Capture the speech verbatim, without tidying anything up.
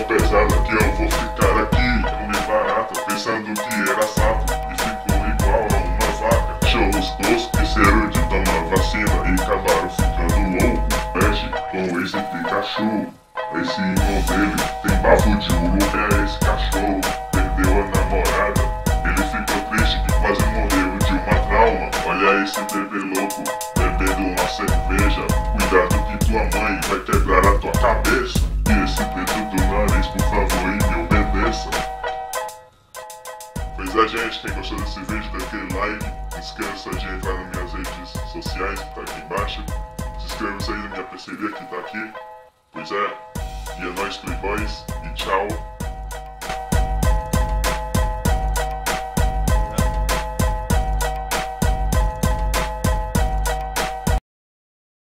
pesada que eu vou ficar aqui. Comi barata pensando que era sapo e ficou igual a uma vaca. Cachorros toscos esqueceram de tomar vacina e acabaram ficando loucos. Mexe com esse Pikachu, esse irmão dele tem bafo de ouro. É esse cachorro, perdeu a namorada. Ele ficou triste que quase morreu de uma trauma. Olha esse bebê louco, bebendo uma cerveja. Cuidado que tua mãe vai quebrar a tua cabeça. E esse dedo do nariz, por favor, e me obedeça. Pois é, gente, quem gostou desse vídeo, daquele like, não esqueça de entrar nas minhas redes sociais, que tá aqui embaixo. Se inscreva aí na minha parceria que tá aqui. Pois é, e é nóis, Playboys, e tchau.